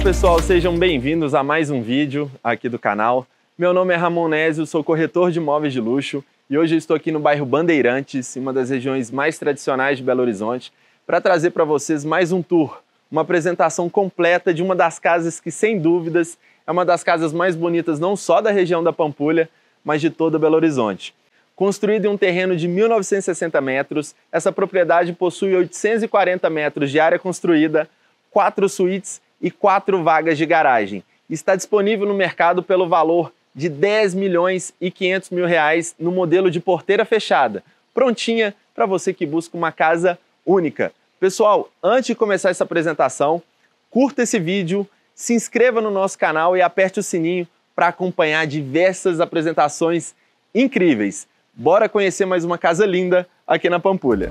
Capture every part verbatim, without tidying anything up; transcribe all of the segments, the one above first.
pessoal, sejam bem-vindos a mais um vídeo aqui do canal. Meu nome é Ramon Nézio, sou corretor de imóveis de luxo e hoje eu estou aqui no bairro Bandeirantes, uma das regiões mais tradicionais de Belo Horizonte, para trazer para vocês mais um tour, uma apresentação completa de uma das casas que, sem dúvidas, é uma das casas mais bonitas não só da região da Pampulha, mas de toda Belo Horizonte. Construída em um terreno de mil novecentos e sessenta metros, essa propriedade possui oitocentos e quarenta metros de área construída, quatro suítes e quatro vagas de garagem. Está disponível no mercado pelo valor de dez milhões e quinhentos mil reais no modelo de porteira fechada, prontinha para você que busca uma casa única. Pessoal, antes de começar essa apresentação, curta esse vídeo, se inscreva no nosso canal e aperte o sininho para acompanhar diversas apresentações incríveis. Bora conhecer mais uma casa linda aqui na Pampulha.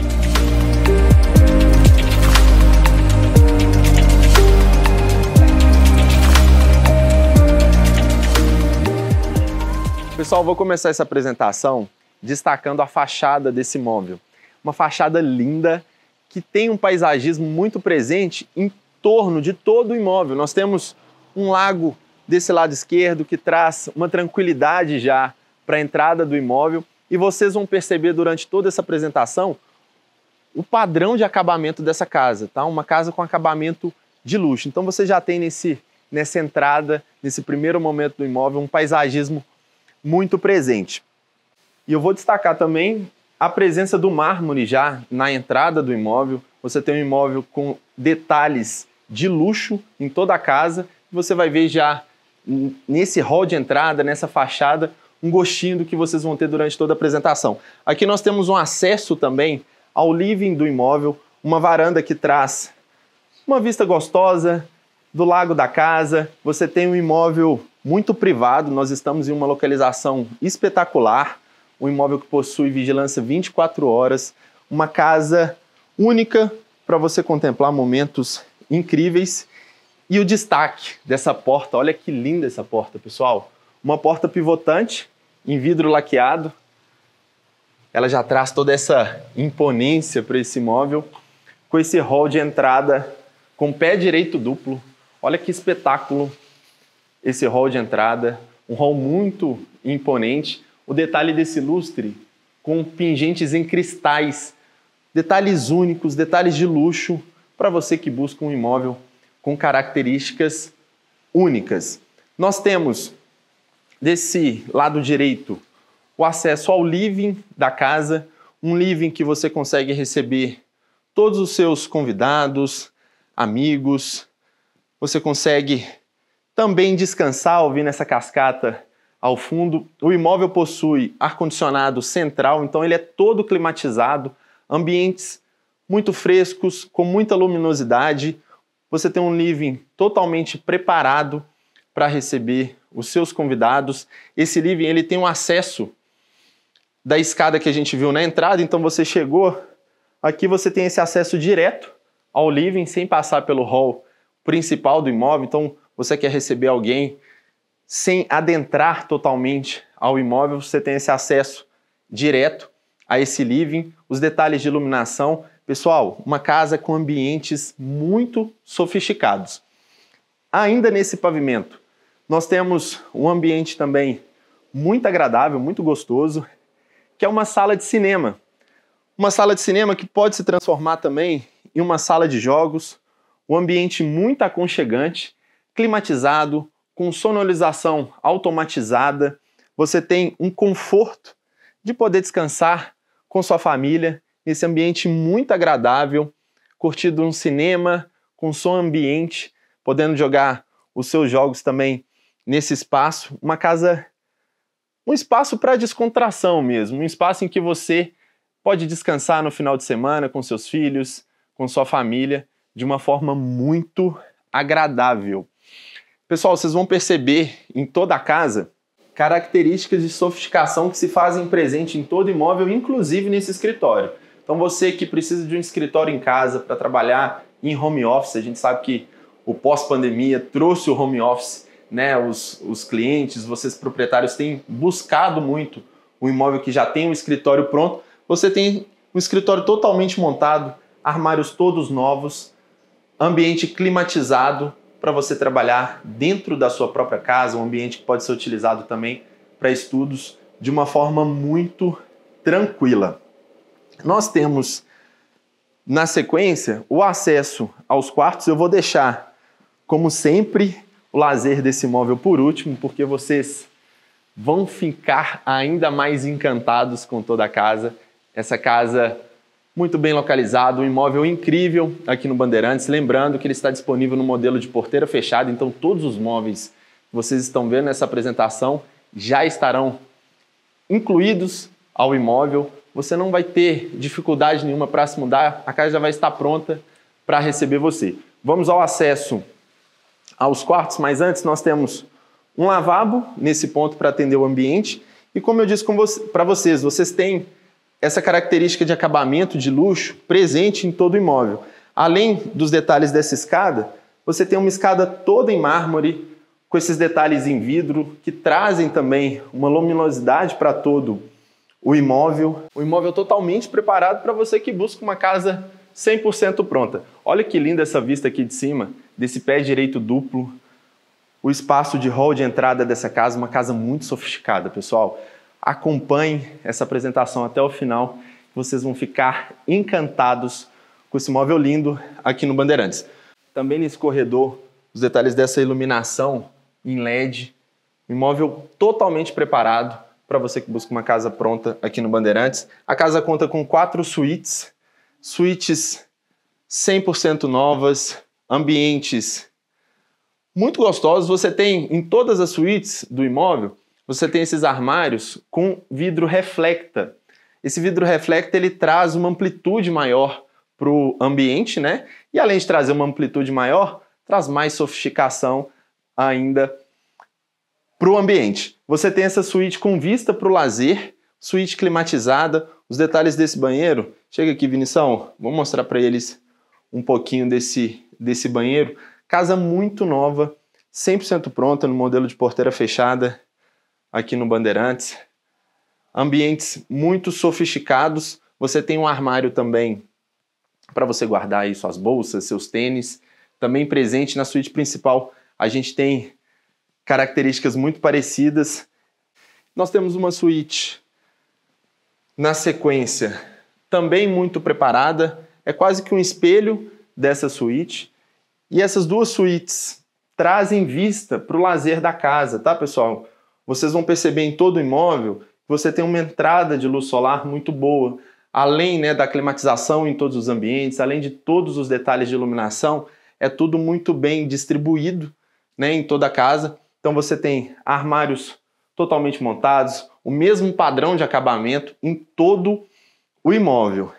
Pessoal, vou começar essa apresentação destacando a fachada desse imóvel. Uma fachada linda que tem um paisagismo muito presente em torno de todo o imóvel. Nós temos um lago desse lado esquerdo que traz uma tranquilidade já para a entrada do imóvel e vocês vão perceber durante toda essa apresentação o padrão de acabamento dessa casa, tá? Uma casa com acabamento de luxo. Então você já tem nesse, nessa entrada, nesse primeiro momento do imóvel, um paisagismo muito presente. E eu vou destacar também a presença do mármore já na entrada do imóvel. Você tem um imóvel com detalhes de luxo em toda a casa. Você vai ver já nesse hall de entrada, nessa fachada, um gostinho do que vocês vão ter durante toda a apresentação. Aqui nós temos um acesso também ao living do imóvel, uma varanda que traz uma vista gostosa do lago da casa. Você tem um imóvel muito privado, nós estamos em uma localização espetacular, um imóvel que possui vigilância vinte e quatro horas, uma casa única para você contemplar momentos incríveis. E o destaque dessa porta, olha que linda essa porta, pessoal. Uma porta pivotante em vidro laqueado. Ela já traz toda essa imponência para esse imóvel, com esse hall de entrada com pé direito duplo. Olha que espetáculo esse hall de entrada, um hall muito imponente. O detalhe desse lustre com pingentes em cristais, detalhes únicos, detalhes de luxo para você que busca um imóvel com características únicas. Nós temos desse lado direito o acesso ao living da casa, um living que você consegue receber todos os seus convidados, amigos. Você consegue também descansar ouvindo essa cascata ao fundo. O imóvel possui ar-condicionado central, então ele é todo climatizado, ambientes muito frescos, com muita luminosidade. Você tem um living totalmente preparado para receber os seus convidados. Esse living ele tem um acesso da escada que a gente viu na entrada, então você chegou aqui, você tem esse acesso direto ao living, sem passar pelo hall principal do imóvel. Então você quer receber alguém sem adentrar totalmente ao imóvel, você tem esse acesso direto a esse living. Os detalhes de iluminação. Pessoal, uma casa com ambientes muito sofisticados. Ainda nesse pavimento, nós temos um ambiente também muito agradável, muito gostoso, que é uma sala de cinema. Uma sala de cinema que pode se transformar também em uma sala de jogos, um ambiente muito aconchegante, climatizado, com sonorização automatizada. Você tem um conforto de poder descansar com sua família, nesse ambiente muito agradável, curtindo um cinema com som ambiente, podendo jogar os seus jogos também nesse espaço. Uma casa, um espaço para descontração mesmo, um espaço em que você pode descansar no final de semana com seus filhos, com sua família, de uma forma muito agradável. Pessoal, vocês vão perceber em toda a casa características de sofisticação que se fazem presente em todo imóvel, inclusive nesse escritório. Então você que precisa de um escritório em casa para trabalhar em home office, a gente sabe que o pós-pandemia trouxe o home office, né? Os, os clientes, vocês proprietários têm buscado muito o imóvel que já tem um escritório pronto. Você tem um escritório totalmente montado, armários todos novos, ambiente climatizado, para você trabalhar dentro da sua própria casa, um ambiente que pode ser utilizado também para estudos de uma forma muito tranquila. Nós temos, na sequência, o acesso aos quartos. Eu vou deixar, como sempre, o lazer desse imóvel por último, porque vocês vão ficar ainda mais encantados com toda a casa. Essa casa muito bem localizada, um imóvel incrível aqui no Bandeirantes. Lembrando que ele está disponível no modelo de porteira fechada, então todos os móveis que vocês estão vendo nessa apresentação já estarão incluídos ao imóvel. Você não vai ter dificuldade nenhuma para se mudar, a casa já vai estar pronta para receber você. Vamos ao acesso aos quartos, mas antes nós temos um lavabo nesse ponto para atender o ambiente. E como eu disse para vocês, vocês têm essa característica de acabamento, de luxo, presente em todo o imóvel. Além dos detalhes dessa escada, você tem uma escada toda em mármore, com esses detalhes em vidro, que trazem também uma luminosidade para todo o imóvel. O imóvel totalmente preparado para você que busca uma casa cem por cento pronta. Olha que linda essa vista aqui de cima, desse pé direito duplo. O espaço de hall de entrada dessa casa, uma casa muito sofisticada, pessoal. Acompanhe essa apresentação até o final, vocês vão ficar encantados com esse móvel lindo aqui no Bandeirantes. Também nesse corredor, os detalhes dessa iluminação em L E D, um imóvel totalmente preparado para você que busca uma casa pronta aqui no Bandeirantes. A casa conta com quatro suítes, suítes cem por cento novas, ambientes muito gostosos. Você tem em todas as suítes do imóvel, você tem esses armários com vidro reflecta. Esse vidro reflecta ele traz uma amplitude maior para o ambiente, né? E além de trazer uma amplitude maior, traz mais sofisticação ainda para o ambiente. Você tem essa suíte com vista para o lazer, suíte climatizada. Os detalhes desse banheiro, chega aqui, Vinição, vou mostrar para eles um pouquinho desse, desse banheiro. Casa muito nova, cem por cento pronta no modelo de porteira fechada, aqui no Bandeirantes. Ambientes muito sofisticados. Você tem um armário também para você guardar aí suas bolsas, seus tênis. Também presente na suíte principal, a gente tem características muito parecidas. Nós temos uma suíte na sequência, também muito preparada. É quase que um espelho dessa suíte. E essas duas suítes trazem vista para o lazer da casa, tá, pessoal? Vocês vão perceber em todo o imóvel que você tem uma entrada de luz solar muito boa. Além, né, da climatização em todos os ambientes, além de todos os detalhes de iluminação, é tudo muito bem distribuído, né, em toda a casa. Então você tem armários totalmente montados, o mesmo padrão de acabamento em todo o imóvel.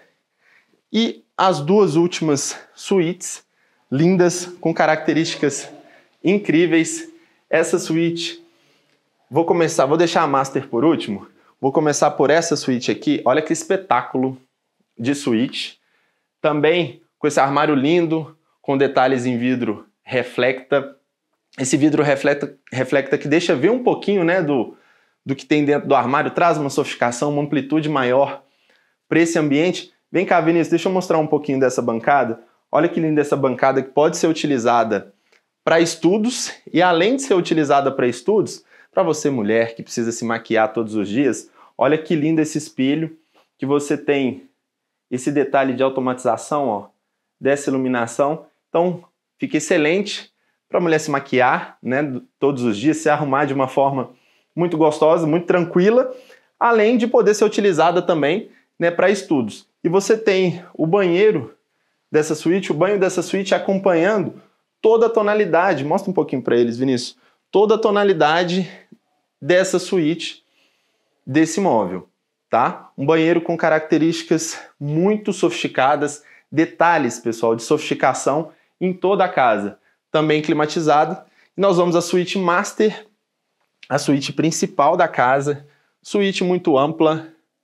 E as duas últimas suítes, lindas, com características incríveis. Essa suíte... Vou começar, vou deixar a master por último. Vou começar por essa suíte aqui. Olha que espetáculo de suíte. Também com esse armário lindo, com detalhes em vidro reflecta. Esse vidro reflecta, reflecta que deixa ver um pouquinho, né, do, do que tem dentro do armário. Traz uma sofisticação, uma amplitude maior para esse ambiente. Vem cá, Vinícius, deixa eu mostrar um pouquinho dessa bancada. Olha que linda essa bancada que pode ser utilizada para estudos. E além de ser utilizada para estudos, para você, mulher, que precisa se maquiar todos os dias, olha que lindo esse espelho, que você tem esse detalhe de automatização, ó, dessa iluminação. Então, fica excelente para a mulher se maquiar, né, todos os dias, se arrumar de uma forma muito gostosa, muito tranquila, além de poder ser utilizada também, né, para estudos. E você tem o banheiro dessa suíte, o banho dessa suíte acompanhando toda a tonalidade. Mostra um pouquinho para eles, Vinícius. Toda a tonalidade dessa suíte, desse móvel, tá? Um banheiro com características muito sofisticadas, detalhes, pessoal, de sofisticação em toda a casa. Também climatizado. E nós vamos à suíte master, a suíte principal da casa, suíte muito ampla,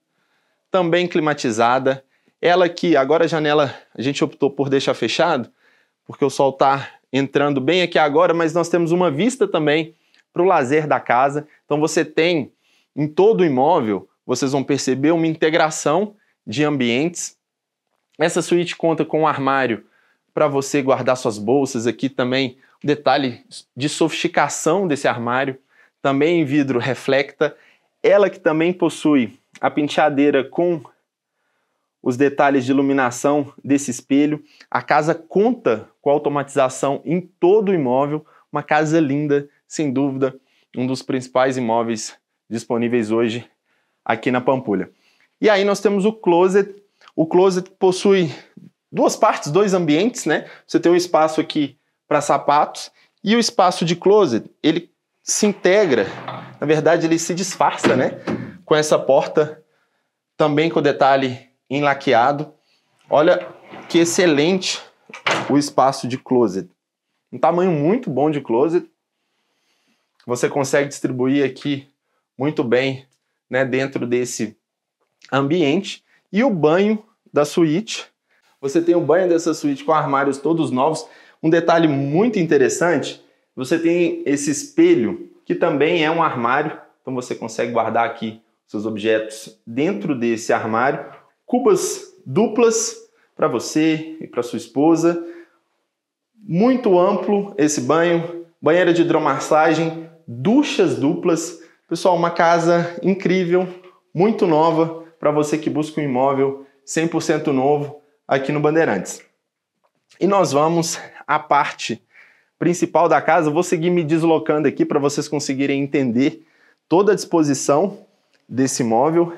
também climatizada. Ela aqui, agora a janela a gente optou por deixar fechado, porque o sol está entrando bem aqui agora, mas nós temos uma vista também para o lazer da casa. Então você tem em todo o imóvel, vocês vão perceber uma integração de ambientes. Essa suíte conta com um armário para você guardar suas bolsas, aqui também detalhe de sofisticação desse armário, também em vidro reflecta. Ela que também possui a penteadeira com os detalhes de iluminação desse espelho. A casa conta com automatização em todo o imóvel, uma casa linda, sem dúvida, um dos principais imóveis disponíveis hoje aqui na Pampulha. E aí nós temos o closet. O closet possui duas partes, dois ambientes, né? Você tem um espaço aqui para sapatos e o espaço de closet, ele se integra, na verdade ele se disfarça, né? Com essa porta também com detalhe em laqueado. Olha que excelente o espaço de closet. Um tamanho muito bom de closet. Você consegue distribuir aqui muito bem, né, dentro desse ambiente. E o banho da suíte. Você tem o banho dessa suíte com armários todos novos. Um detalhe muito interessante, você tem esse espelho que também é um armário. Então você consegue guardar aqui seus objetos dentro desse armário. Cubas duplas para você e para sua esposa. Muito amplo esse banho. Banheira de hidromassagem, duchas duplas. Pessoal, uma casa incrível, muito nova, para você que busca um imóvel cem por cento novo aqui no Bandeirantes. E nós vamos à parte principal da casa. Eu vou seguir me deslocando aqui para vocês conseguirem entender toda a disposição desse imóvel.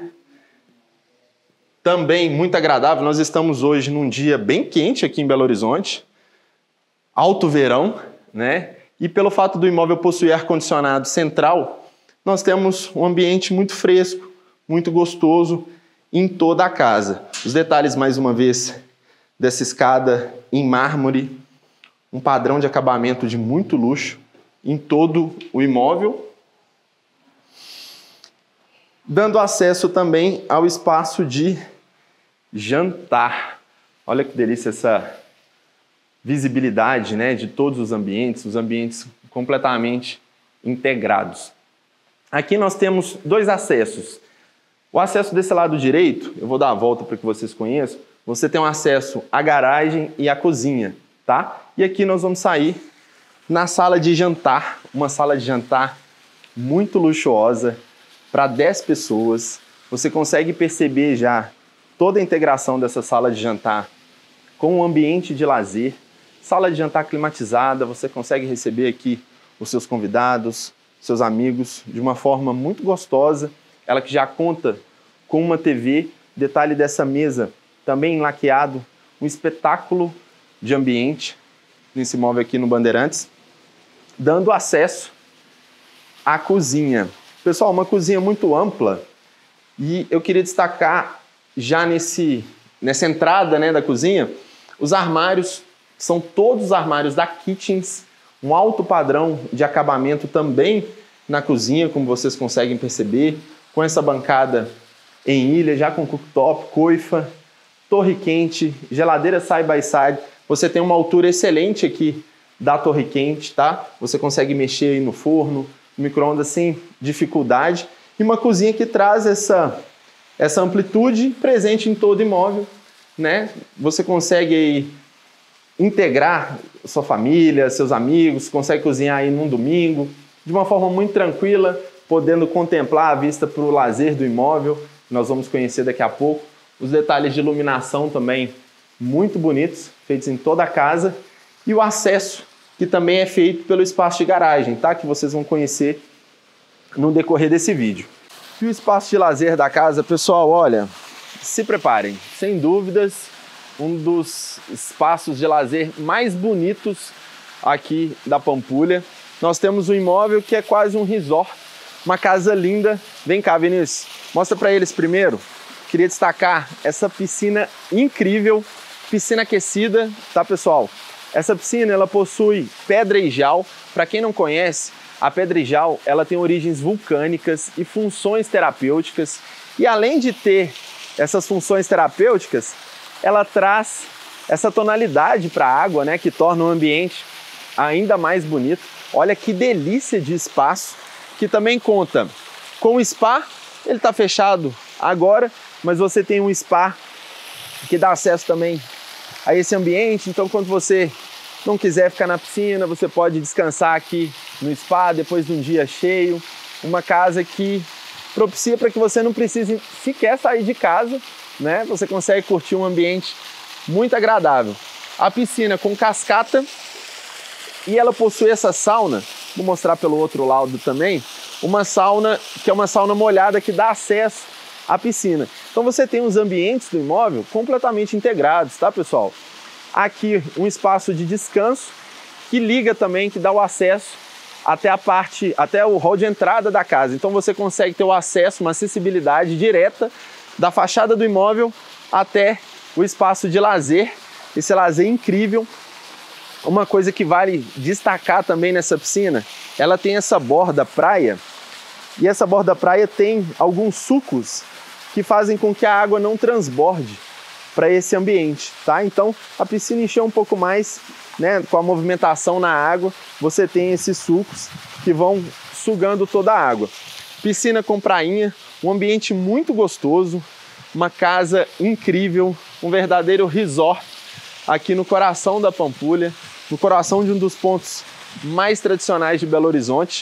Também muito agradável. Nós estamos hoje num dia bem quente aqui em Belo Horizonte, alto verão, né? E pelo fato do imóvel possuir ar-condicionado central, nós temos um ambiente muito fresco, muito gostoso em toda a casa. Os detalhes, mais uma vez, dessa escada em mármore, um padrão de acabamento de muito luxo em todo o imóvel, dando acesso também ao espaço de jantar. Olha que delícia essa visibilidade, né, de todos os ambientes, os ambientes completamente integrados. Aqui nós temos dois acessos. O acesso desse lado direito, eu vou dar a volta para que vocês conheçam, você tem um acesso à garagem e à cozinha, tá? E aqui nós vamos sair na sala de jantar, uma sala de jantar muito luxuosa, para dez pessoas. Você consegue perceber já toda a integração dessa sala de jantar com um ambiente de lazer, sala de jantar climatizada, você consegue receber aqui os seus convidados, seus amigos, de uma forma muito gostosa. Ela que já conta com uma T V, detalhe dessa mesa também laqueado, um espetáculo de ambiente nesse imóvel aqui no Bandeirantes, dando acesso à cozinha. Pessoal, uma cozinha muito ampla e eu queria destacar já nesse, nessa entrada, né, da cozinha, os armários são todos os armários da Kitchens, um alto padrão de acabamento também na cozinha, como vocês conseguem perceber, com essa bancada em ilha, já com cooktop, coifa, torre quente, geladeira side by side. Você tem uma altura excelente aqui da torre quente, tá? Você consegue mexer aí no forno, no micro-ondas sem dificuldade. E uma cozinha que traz essa, essa amplitude presente em todo imóvel, né? Você consegue aí integrar sua família, seus amigos, consegue cozinhar aí num domingo, de uma forma muito tranquila, podendo contemplar a vista para o lazer do imóvel. Nós vamos conhecer daqui a pouco. Os detalhes de iluminação também muito bonitos, feitos em toda a casa. E o acesso, que também é feito pelo espaço de garagem, tá? Que vocês vão conhecer no decorrer desse vídeo. E o espaço de lazer da casa, pessoal, olha, se preparem, sem dúvidas, um dos espaços de lazer mais bonitos aqui da Pampulha. Nós temos um imóvel que é quase um resort, uma casa linda. Vem cá, Vinícius, mostra para eles primeiro. Queria destacar essa piscina incrível, piscina aquecida, tá, pessoal? Essa piscina, ela possui pedregel. Para quem não conhece, a pedregel, ela tem origens vulcânicas e funções terapêuticas. E além de ter essas funções terapêuticas, ela traz essa tonalidade para a água, né, que torna o ambiente ainda mais bonito. Olha que delícia de espaço, que também conta com o spa. Ele está fechado agora, mas você tem um spa que dá acesso também a esse ambiente. Então, quando você não quiser ficar na piscina, você pode descansar aqui no spa depois de um dia cheio. Uma casa que propicia para que você não precise sequer sair de casa, né? Você consegue curtir um ambiente muito agradável. A piscina com cascata e ela possui essa sauna, vou mostrar pelo outro lado também, uma sauna que é uma sauna molhada que dá acesso à piscina. Então você tem os ambientes do imóvel completamente integrados, tá, pessoal? Aqui um espaço de descanso que liga também, que dá o acesso até a parte, até o hall de entrada da casa. Então você consegue ter o acesso, uma acessibilidade direta da fachada do imóvel até o espaço de lazer. Esse lazer incrível. Uma coisa que vale destacar também nessa piscina, ela tem essa borda praia, e essa borda praia tem alguns sucos que fazem com que a água não transborde para esse ambiente, tá? Então a piscina encheu um pouco mais, né, com a movimentação na água, você tem esses sucos que vão sugando toda a água. Piscina com prainha, um ambiente muito gostoso, uma casa incrível, um verdadeiro resort aqui no coração da Pampulha, no coração de um dos pontos mais tradicionais de Belo Horizonte.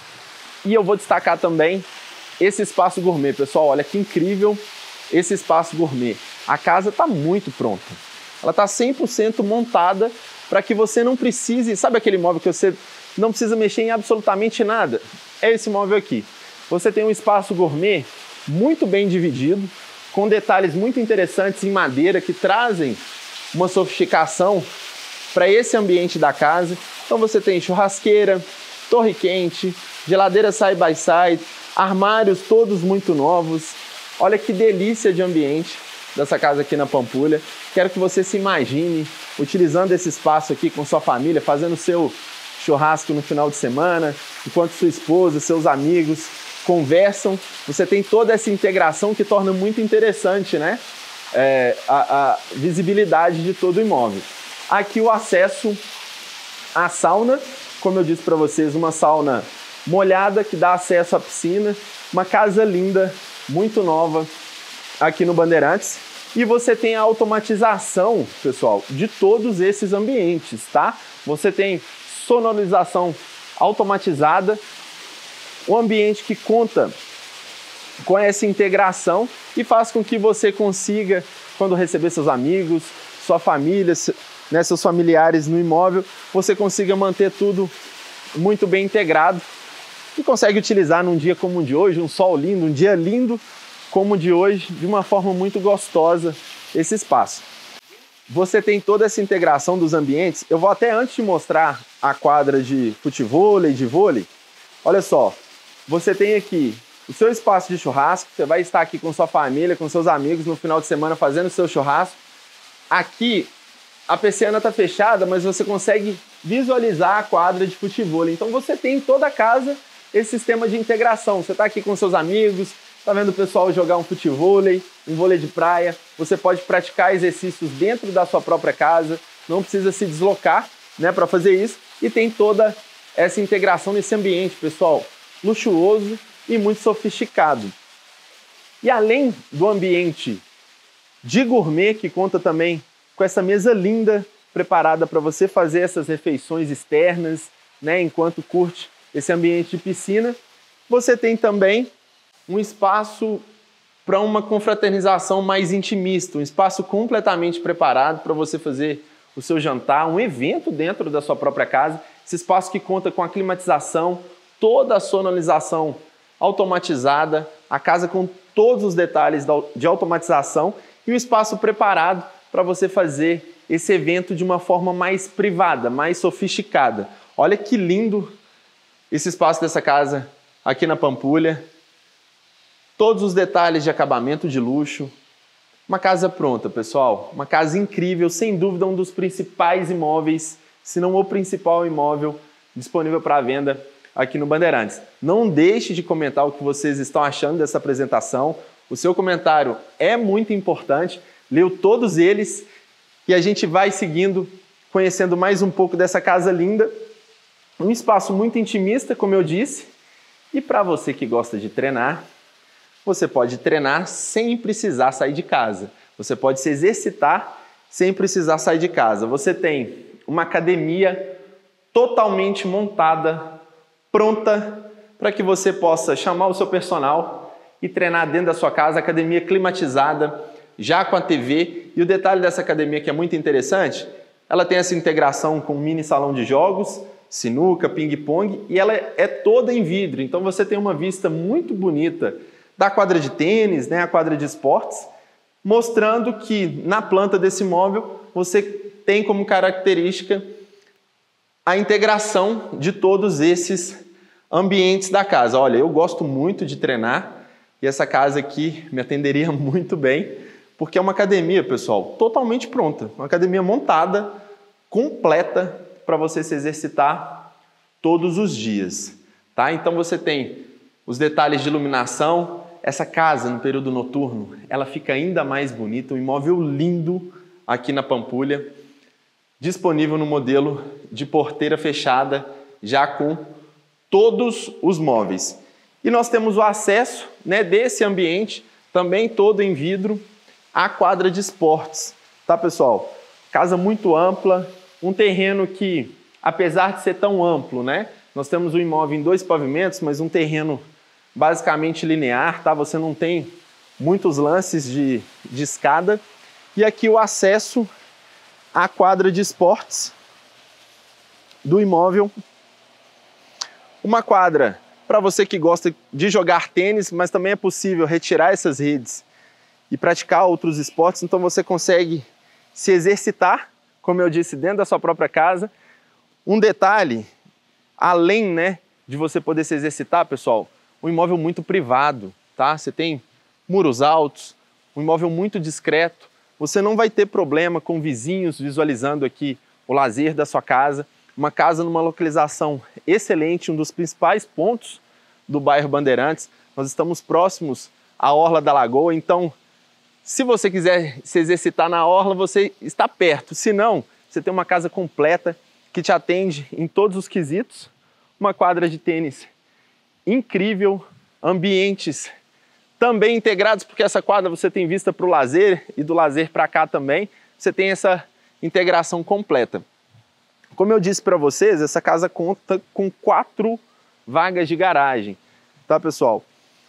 E eu vou destacar também esse espaço gourmet, pessoal. Olha que incrível esse espaço gourmet. A casa está muito pronta. Ela está cem por cento montada para que você não precise... Sabe aquele móvel que você não precisa mexer em absolutamente nada? É esse móvel aqui. Você tem um espaço gourmet muito bem dividido, com detalhes muito interessantes em madeira que trazem uma sofisticação para esse ambiente da casa. Então você tem churrasqueira, torre quente, geladeira side by side, armários todos muito novos. Olha que delícia de ambiente dessa casa aqui na Pampulha. Quero que você se imagine utilizando esse espaço aqui com sua família, fazendo seu churrasco no final de semana, enquanto sua esposa, seus amigos conversam. Você tem toda essa integração que torna muito interessante, né? É, a, a visibilidade de todo o imóvel. Aqui o acesso à sauna, como eu disse para vocês, uma sauna molhada que dá acesso à piscina, uma casa linda, muito nova aqui no Bandeirantes. E você tem a automatização, pessoal, de todos esses ambientes, tá? Você tem sonorização automatizada, um ambiente que conta com essa integração e faz com que você consiga, quando receber seus amigos, sua família, né, seus familiares no imóvel, você consiga manter tudo muito bem integrado e consegue utilizar num dia como o de hoje, um sol lindo, um dia lindo como o de hoje, de uma forma muito gostosa esse espaço. Você tem toda essa integração dos ambientes. Eu vou até, antes de mostrar a quadra de futevôlei, de vôlei, olha só, você tem aqui o seu espaço de churrasco, você vai estar aqui com sua família, com seus amigos no final de semana fazendo o seu churrasco. Aqui a persiana está fechada, mas você consegue visualizar a quadra de futevôlei. Então você tem em toda a casa esse sistema de integração. Você está aqui com seus amigos, está vendo o pessoal jogar um futevôlei, um vôlei de praia. Você pode praticar exercícios dentro da sua própria casa, não precisa se deslocar, né, para fazer isso. E tem toda essa integração nesse ambiente, pessoal, luxuoso e muito sofisticado. E além do ambiente de gourmet, que conta também com essa mesa linda, preparada para você fazer essas refeições externas, né, enquanto curte esse ambiente de piscina, você tem também um espaço para uma confraternização mais intimista, um espaço completamente preparado para você fazer o seu jantar, um evento dentro da sua própria casa, esse espaço que conta com a climatização, toda a sonorização automatizada, a casa com todos os detalhes de automatização e o espaço preparado para você fazer esse evento de uma forma mais privada, mais sofisticada. Olha que lindo esse espaço dessa casa aqui na Pampulha. Todos os detalhes de acabamento de luxo. Uma casa pronta, pessoal. Uma casa incrível, sem dúvida um dos principais imóveis, se não o principal imóvel disponível para venda aqui no Bandeirantes. Não deixe de comentar o que vocês estão achando dessa apresentação. O seu comentário é muito importante. Leu todos eles e a gente vai seguindo, conhecendo mais um pouco dessa casa linda. Um espaço muito intimista, como eu disse. E para você que gosta de treinar, você pode treinar sem precisar sair de casa. Você pode se exercitar sem precisar sair de casa. Você tem uma academia totalmente montada, pronta para que você possa chamar o seu personal e treinar dentro da sua casa, academia climatizada, já com a T V. E o detalhe dessa academia que é muito interessante, ela tem essa integração com um mini salão de jogos, sinuca, ping-pong, e ela é toda em vidro. Então você tem uma vista muito bonita da quadra de tênis, né, a quadra de esportes, mostrando que na planta desse móvel você tem como característica a integração de todos esses ambientes da casa. Olha, eu gosto muito de treinar e essa casa aqui me atenderia muito bem, porque é uma academia, pessoal, totalmente pronta, uma academia montada, completa, para você se exercitar todos os dias, tá? Então você tem os detalhes de iluminação. Essa casa no período noturno, ela fica ainda mais bonita, um imóvel lindo aqui na Pampulha, disponível no modelo de porteira fechada, já com todos os móveis. E nós temos o acesso, né, desse ambiente, também todo em vidro, à quadra de esportes, tá, pessoal? Casa muito ampla, um terreno que, apesar de ser tão amplo, né, nós temos um imóvel em dois pavimentos, mas um terreno basicamente linear, tá? Você não tem muitos lances de, de escada. E aqui o acesso à quadra de esportes do imóvel. Uma quadra para você que gosta de jogar tênis, mas também é possível retirar essas redes e praticar outros esportes. Então você consegue se exercitar, como eu disse, dentro da sua própria casa. Um detalhe, além, né, de você poder se exercitar, pessoal, um imóvel muito privado, tá? Você tem muros altos, um imóvel muito discreto. Você não vai ter problema com vizinhos visualizando aqui o lazer da sua casa. Uma casa numa localização excelente, um dos principais pontos do bairro Bandeirantes. Nós estamos próximos à Orla da Lagoa, então se você quiser se exercitar na Orla, você está perto. Se não, você tem uma casa completa que te atende em todos os quesitos. Uma quadra de tênis incrível, ambientes também integrados, porque essa quadra você tem vista para o lazer e do lazer para cá também. Você tem essa integração completa. Como eu disse para vocês, essa casa conta com quatro vagas de garagem, tá, pessoal?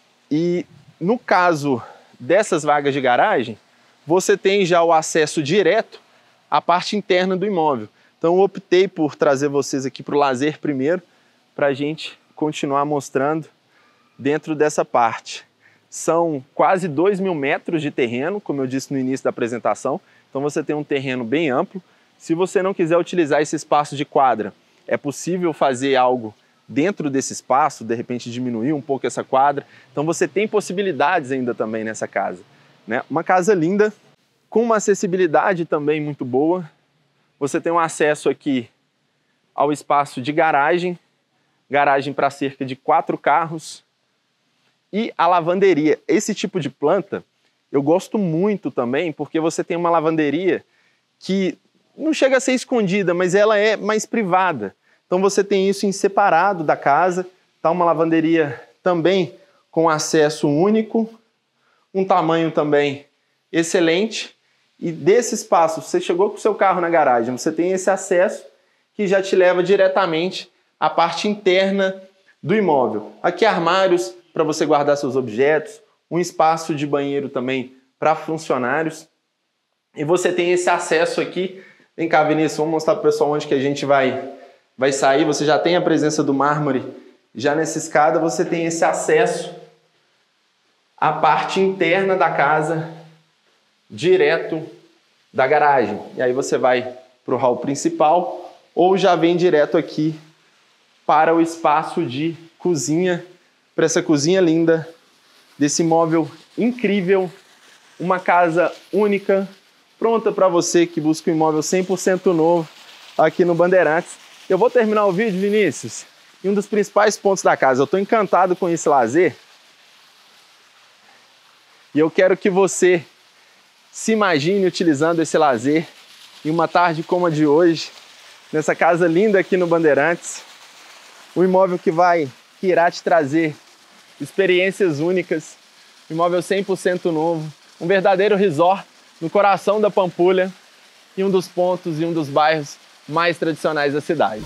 E no caso dessas vagas de garagem, você tem já o acesso direto à parte interna do imóvel. Então eu optei por trazer vocês aqui para o lazer primeiro, para a gente continuar mostrando dentro dessa parte. São quase dois mil metros de terreno, como eu disse no início da apresentação, então você tem um terreno bem amplo. Se você não quiser utilizar esse espaço de quadra, é possível fazer algo dentro desse espaço, de repente diminuir um pouco essa quadra. Então você tem possibilidades ainda também nessa casa, né? Uma casa linda, com uma acessibilidade também muito boa. Você tem um acesso aqui ao espaço de garagem, garagem para cerca de quatro carros e a lavanderia. Esse tipo de planta eu gosto muito também, porque você tem uma lavanderia que não chega a ser escondida, mas ela é mais privada. Então você tem isso em separado da casa, tá? Uma lavanderia também com acesso único, um tamanho também excelente. E desse espaço, você chegou com o seu carro na garagem, você tem esse acesso que já te leva diretamente à parte interna do imóvel. Aqui armários para você guardar seus objetos, um espaço de banheiro também para funcionários. E você tem esse acesso aqui. Vem cá, Vinícius, vamos mostrar para o pessoal onde que a gente vai, vai sair. Você já tem a presença do mármore. Já nessa escada você tem esse acesso à parte interna da casa, direto da garagem. E aí você vai para o hall principal ou já vem direto aqui para o espaço de cozinha, para essa cozinha linda, desse móvel incrível, uma casa única, pronta para você que busca um imóvel cem por cento novo aqui no Bandeirantes. Eu vou terminar o vídeo, Vinícius, e um dos principais pontos da casa. Eu estou encantado com esse lazer e eu quero que você se imagine utilizando esse lazer em uma tarde como a de hoje, nessa casa linda aqui no Bandeirantes. Um imóvel que vai, que irá te trazer experiências únicas, um imóvel cem por cento novo, um verdadeiro resort no coração da Pampulha e um dos pontos e um dos bairros mais tradicionais da cidade.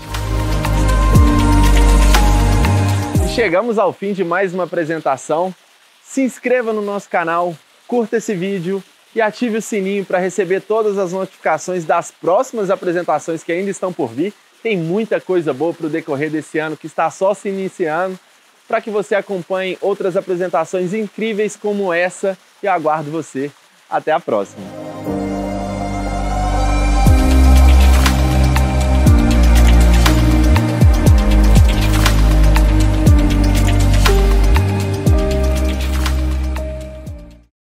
E chegamos ao fim de mais uma apresentação. Se inscreva no nosso canal, curta esse vídeo e ative o sininho para receber todas as notificações das próximas apresentações que ainda estão por vir. Tem muita coisa boa para o decorrer desse ano que está só se iniciando, para que você acompanhe outras apresentações incríveis como essa, e aguardo você. Até a próxima!